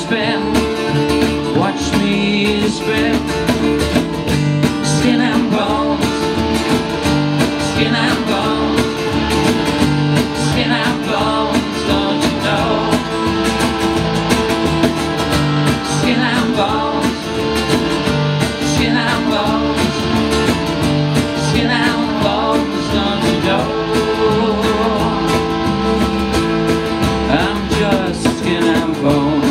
spin, watch me spin. Skin and bones, skin and bones, skin and bones, don't you know? Skin and bones, skin and bones, skin and bones, don't you know? I'm just skin and bones.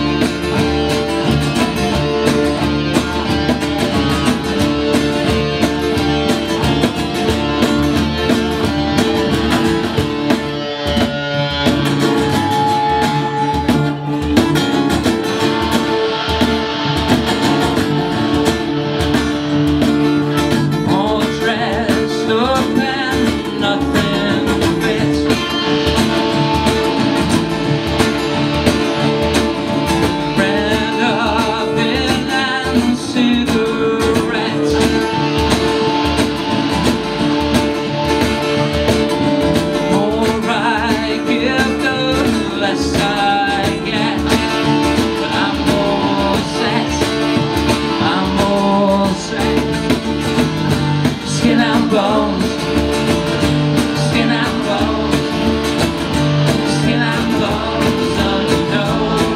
Skin and bones, skin and bones, skin and bones, don't you know?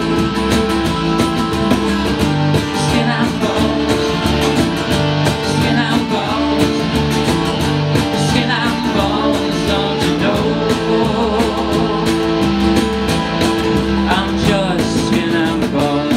Skin and bones, skin and bones, skin and bones, don't you know? I'm just skin and bones.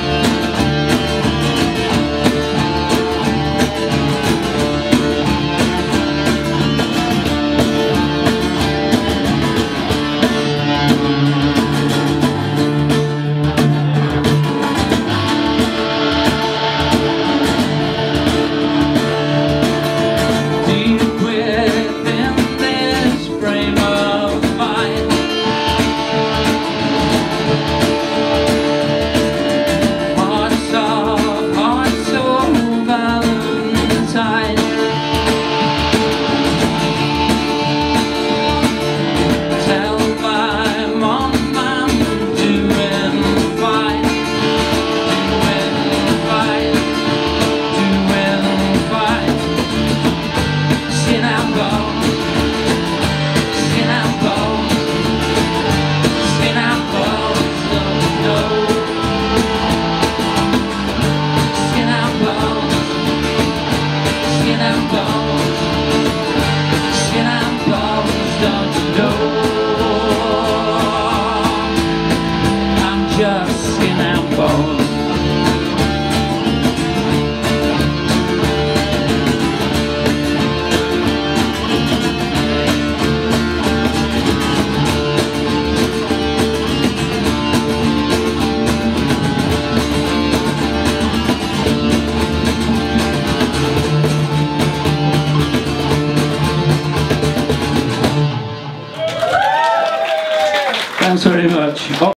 Just skin and bones. Thanks very much.